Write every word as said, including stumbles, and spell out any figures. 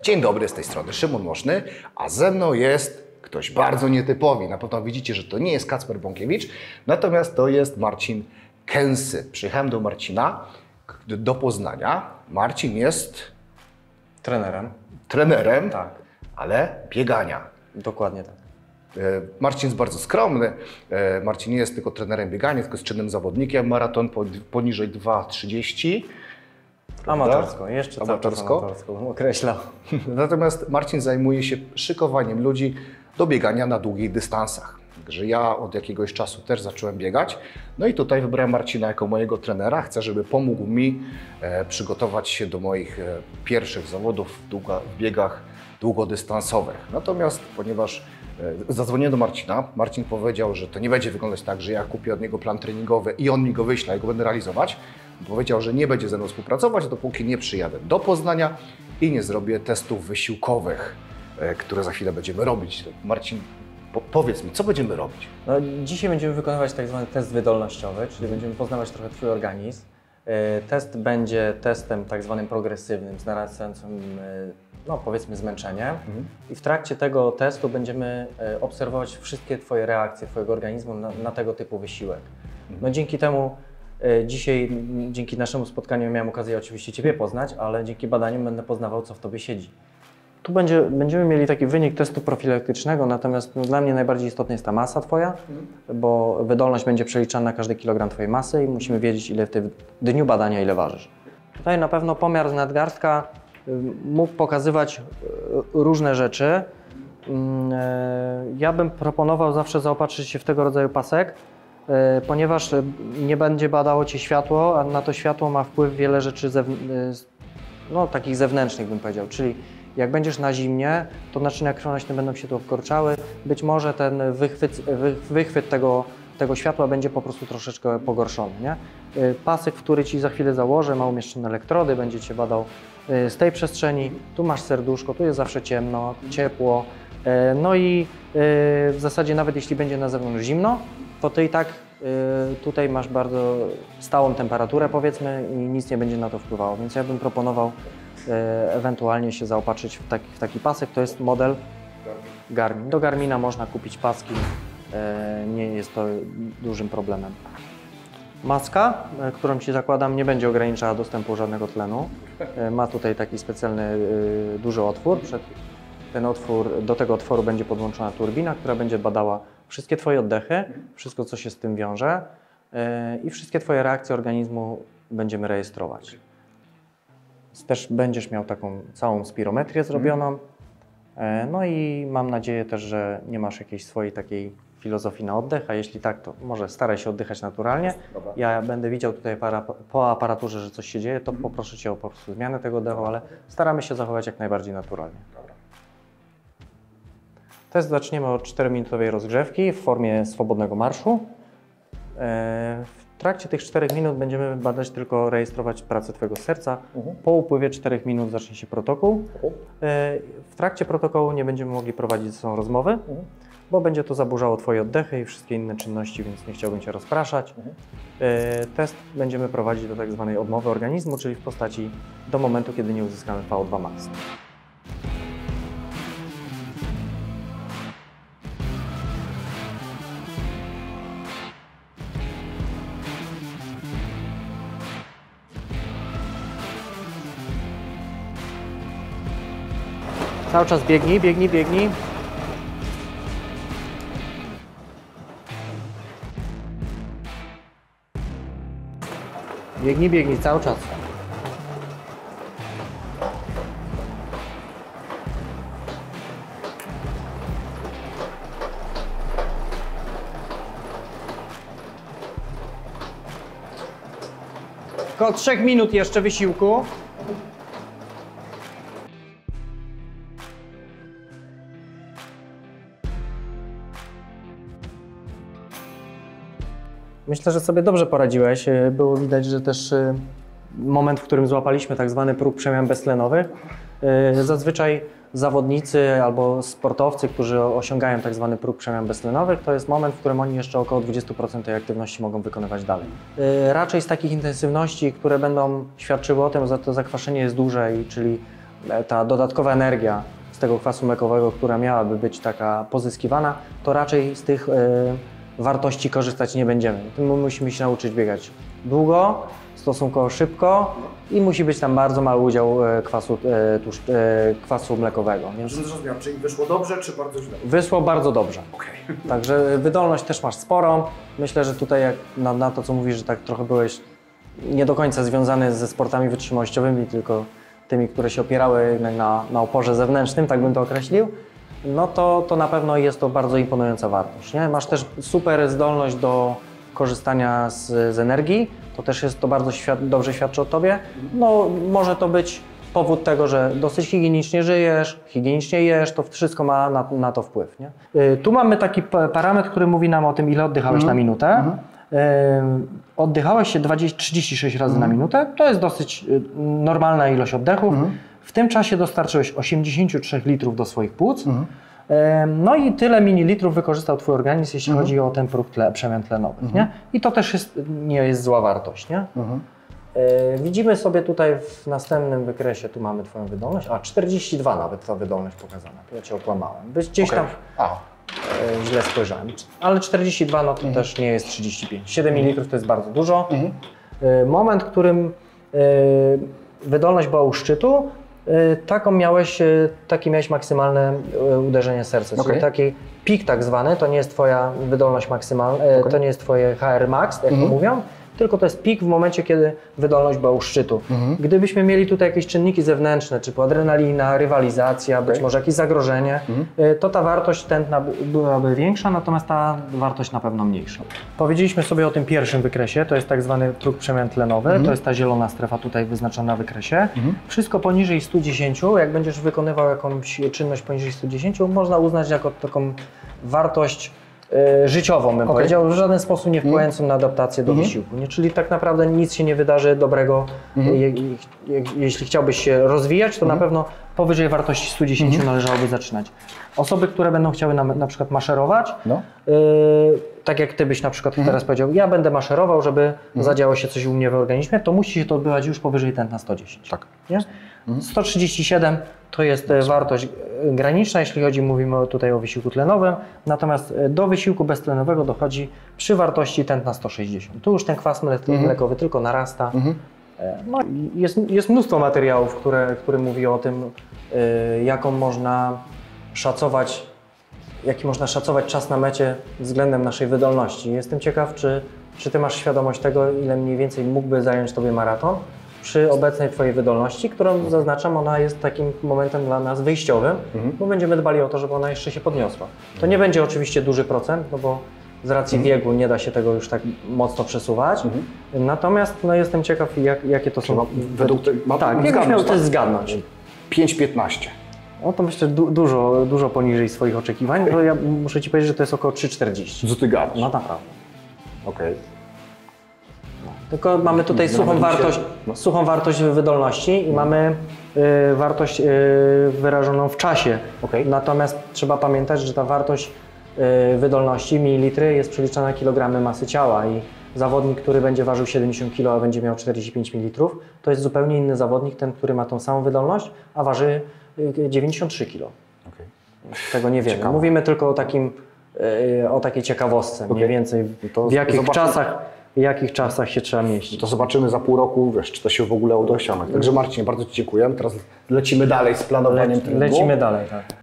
Dzień dobry, z tej strony Szymon Moszny, a ze mną jest ktoś bardzo nietypowy. Na pewno widzicie, że to nie jest Kacper Bąkiewicz, natomiast to jest Marcin Kęsy. Przyjechałem do Marcina, do Poznania. Marcin jest Trenerem. trenerem, Tak. ale biegania. Dokładnie tak. Marcin jest bardzo skromny. Marcin nie jest tylko trenerem biegania, tylko jest czynnym zawodnikiem. Maraton poniżej dwa trzydzieści. Amatorsko, jeszcze amatorsko. cały czas amatorsko bym określał. Natomiast Marcin zajmuje się szykowaniem ludzi do biegania na długich dystansach. Także ja od jakiegoś czasu też zacząłem biegać. No i tutaj wybrałem Marcina jako mojego trenera. Chcę, żeby pomógł mi e, przygotować się do moich e, pierwszych zawodów w, długa, w biegach długodystansowych. Natomiast ponieważ e, zadzwoniłem do Marcina, Marcin powiedział, że to nie będzie wyglądać tak, że ja kupię od niego plan treningowy i on mi go wyśle i go będę realizować. Powiedział, że nie będzie ze mną współpracować, dopóki nie przyjadę do Poznania i nie zrobię testów wysiłkowych, e, które za chwilę będziemy robić. Marcin, po, powiedz mi, co będziemy robić? No, dzisiaj będziemy wykonywać tak zwany test wydolnościowy, czyli będziemy poznawać trochę Twój organizm. E, test będzie testem tak zwanym progresywnym, narastającym, no powiedzmy, zmęczenie. Mhm. I w trakcie tego testu będziemy e, obserwować wszystkie Twoje reakcje Twojego organizmu na, na tego typu wysiłek. Mhm. No dzięki temu dzisiaj, dzięki naszemu spotkaniu miałem okazję oczywiście Ciebie poznać, ale dzięki badaniom będę poznawał, co w Tobie siedzi. Tu będzie, będziemy mieli taki wynik testu profilaktycznego, natomiast no, dla mnie najbardziej istotna jest ta masa Twoja, mhm. bo wydolność będzie przeliczana na każdy kilogram Twojej masy i musimy wiedzieć, ile w tym dniu badania, ile ważysz. Tutaj na pewno pomiar z nadgarstka mógł pokazywać różne rzeczy. Ja bym proponował zawsze zaopatrzyć się w tego rodzaju pasek, ponieważ nie będzie badało Cię światło, a na to światło ma wpływ wiele rzeczy no, takich zewnętrznych, bym powiedział. Czyli jak będziesz na zimnie, to naczynia krwionośne będą się tu obkorczały. Być może ten wychwyt, wychwyt tego, tego światła będzie po prostu troszeczkę pogorszony. Nie? Pasek, który Ci za chwilę założę, ma umieszczone elektrody, będzie Cię badał z tej przestrzeni. Tu masz serduszko, tu jest zawsze ciemno, ciepło. No i w zasadzie nawet jeśli będzie na zewnątrz zimno, to Ty i tak y, tutaj masz bardzo stałą temperaturę, powiedzmy, i nic nie będzie na to wpływało. Więc ja bym proponował y, ewentualnie się zaopatrzyć w taki, w taki pasek. To jest model Garmin. Do Garmina można kupić paski, y, nie jest to dużym problemem. Maska, y, którą Ci zakładam, nie będzie ograniczała dostępu żadnego tlenu. Y, ma tutaj taki specjalny y, duży otwór. Przed ten otwór, do tego otworu będzie podłączona turbina, która będzie badała wszystkie Twoje oddechy, wszystko, co się z tym wiąże yy, i wszystkie Twoje reakcje organizmu będziemy rejestrować. Też będziesz miał taką całą spirometrię zrobioną. Yy, no i mam nadzieję też, że nie masz jakiejś swojej takiej filozofii na oddech, a jeśli tak, to może staraj się oddychać naturalnie. Dobra. Ja będę widział tutaj para, po aparaturze, że coś się dzieje, to mhm. poproszę Cię o po prostu zmianę tego oddechu, ale staramy się zachować jak najbardziej naturalnie. Dobra. Test zaczniemy od czterominutowej rozgrzewki w formie swobodnego marszu. W trakcie tych czterech minut będziemy badać, tylko rejestrować pracę Twojego serca. Uh-huh. Po upływie czterech minut zacznie się protokół. Uh-huh. W trakcie protokołu nie będziemy mogli prowadzić ze sobą rozmowy, uh-huh. bo będzie to zaburzało Twoje oddechy i wszystkie inne czynności, więc nie chciałbym Cię rozpraszać. Uh-huh. Test będziemy prowadzić do tak zwanej odmowy organizmu, czyli w postaci do momentu, kiedy nie uzyskamy V O dwa max. Cały czas biegnij, biegnij, biegnij. Biegnij, biegnij, cały czas. Około trzech minut jeszcze wysiłku. Myślę, że sobie dobrze poradziłeś. Było widać, że też moment, w którym złapaliśmy tak zwany próg przemian beztlenowych. Zazwyczaj zawodnicy albo sportowcy, którzy osiągają tak zwany próg przemian beztlenowych, to jest moment, w którym oni jeszcze około dwadzieścia procent tej aktywności mogą wykonywać dalej. Raczej z takich intensywności, które będą świadczyły o tym, że to zakwaszenie jest duże, czyli ta dodatkowa energia z tego kwasu mlekowego, która miałaby być taka pozyskiwana, to raczej z tych y, wartości korzystać nie będziemy. My musimy się nauczyć biegać długo, stosunkowo szybko i musi być tam bardzo mały udział y, kwasu, y, tusz, y, kwasu mlekowego. Więc Zrozumiałem, czyli wyszło dobrze, czy bardzo źle? wyszło bardzo dobrze. Okay. Także wydolność też masz sporą. Myślę, że tutaj jak na, na to, co mówisz, że tak trochę byłeś nie do końca związany ze sportami wytrzymałościowymi, tylko tymi, które się opierały na, na oporze zewnętrznym, tak bym to określił, no to, to na pewno jest to bardzo imponująca wartość. Nie? Masz też super zdolność do korzystania z, z energii, to też jest to bardzo świad dobrze świadczy o Tobie. No, może to być powód tego, że dosyć higienicznie żyjesz, higienicznie jesz, to wszystko ma na, na to wpływ. Nie? Yy, tu mamy taki parametr, który mówi nam o tym, ile oddychałeś Mhm. na minutę. Mhm. Yy, oddychałeś się dwadzieścia, trzydzieści sześć razy na minutę, to jest dosyć yy, normalna ilość oddechów. Mhm. W tym czasie dostarczyłeś osiemdziesiąt trzy litrów do swoich płuc. Mhm. Yy, no i tyle mililitrów wykorzystał Twój organizm, jeśli Mhm. chodzi o ten próg tle, przemian tlenowych. Mhm. Nie? I to też jest, nie jest zła wartość. Nie? Mhm. Yy, widzimy sobie tutaj w następnym wykresie, tu mamy Twoją wydolność, a czterdzieści dwa nawet ta wydolność pokazana, to ja Cię okłamałem. Byś gdzieś Okay. tam A. yy, źle spojrzałem, ale czterdzieści dwa no to Mhm. też nie jest trzydzieści pięć. siedem mililitrów to jest bardzo dużo. Mhm. Yy, moment, w którym yy, wydolność była u szczytu, yy, taką miałeś, yy, takie miałeś maksymalne yy, uderzenie serca, Okay. czyli taki pik tak zwany, to nie jest Twoja wydolność maksymalna, yy, Okay. to nie jest Twoje H R max, jak Mhm. to mówią, tylko to jest pik w momencie, kiedy wydolność była u szczytu. Mhm. Gdybyśmy mieli tutaj jakieś czynniki zewnętrzne, typu adrenalina, rywalizacja, być Okay. może jakieś zagrożenie, Mhm. y, to ta wartość tętna by- byłaby większa, natomiast ta wartość na pewno mniejsza. Powiedzieliśmy sobie o tym pierwszym wykresie, to jest tak zwany próg przemian tlenowy, Mhm. to jest ta zielona strefa tutaj wyznaczona na wykresie. Mhm. Wszystko poniżej stu dziesięciu, jak będziesz wykonywał jakąś czynność poniżej stu dziesięciu, można uznać jako taką wartość y, życiową, bym Okay. powiedział, w żaden sposób nie wpływającą na adaptację do Mhm. wysiłku. Nie? Czyli tak naprawdę nic się nie wydarzy dobrego. Mhm. Je, je, je, jeśli chciałbyś się rozwijać, to Mhm. na pewno powyżej wartości stu dziesięciu Mhm. należałoby zaczynać. Osoby, które będą chciały na, na przykład maszerować, No. y, tak jak Ty byś na przykład Mhm. teraz powiedział, ja będę maszerował, żeby Mhm. zadziało się coś u mnie w organizmie, to musi się to odbywać już powyżej tętna sto dziesięć. Tak. Nie? Mhm. sto trzydzieści siedem to jest e, wartość e, graniczna, jeśli chodzi, mówimy o- tutaj o wysiłku tlenowym, natomiast e, do wysiłku beztlenowego dochodzi przy wartości tętna sto sześćdziesiąt. Tu już ten kwas mle- Mhm. mlekowy tylko narasta. Mhm. E, No, i jest, jest mnóstwo materiałów, które, które mówi o tym, e, jaką można szacować, jaki można szacować czas na mecie względem naszej wydolności. Jestem ciekaw, czy, czy Ty masz świadomość tego, ile mniej więcej mógłby zająć Tobie maraton przy obecnej Twojej wydolności, którą zaznaczam, ona jest takim momentem dla nas wyjściowym, Mhm. bo będziemy dbali o to, żeby ona jeszcze się podniosła. To nie będzie oczywiście duży procent, no bo z racji Mhm. wieku nie da się tego już tak mocno przesuwać. Mhm. Natomiast no, jestem ciekaw, jak, jakie to są... No, według te- ma- tak, mam jakbyś miał zgadnąć, coś tak? zgadnąć. pięć piętnaście. No to myślę, że du dużo, dużo poniżej swoich oczekiwań, bo ja muszę Ci powiedzieć, że to jest około trzy czterdzieści. Co ty gadasz? No naprawdę. Okej. Tylko mamy tutaj No, suchą nawet mi się- wartość, no. suchą wartość wydolności i mamy y, wartość y, wyrażoną w czasie. Okej. Natomiast trzeba pamiętać, że ta wartość y, wydolności, mililitry, jest przeliczana na kilogramy masy ciała i zawodnik, który będzie ważył siedemdziesiąt kilo, a będzie miał czterdzieści pięć mililitrów, to jest zupełnie inny zawodnik, ten, który ma tą samą wydolność, a waży y, dziewięćdziesiąt trzy kilo. Okej. Tego nie wiemy. Ciekawe. Mówimy tylko o takim, y, o takiej ciekawostce, mniej Okej. więcej To w jakich zobaczymy. czasach, w jakich czasach się trzeba mieścić. To zobaczymy za pół roku, wiesz, czy to się w ogóle uda osiągnąć. Także Marcinie, bardzo Ci dziękuję. Teraz lecimy dalej z planowaniem Le, treningu. lecimy dalej, tak.